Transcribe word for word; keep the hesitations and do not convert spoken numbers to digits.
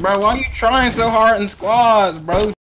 Bro, why you trying so hard in squads, bro?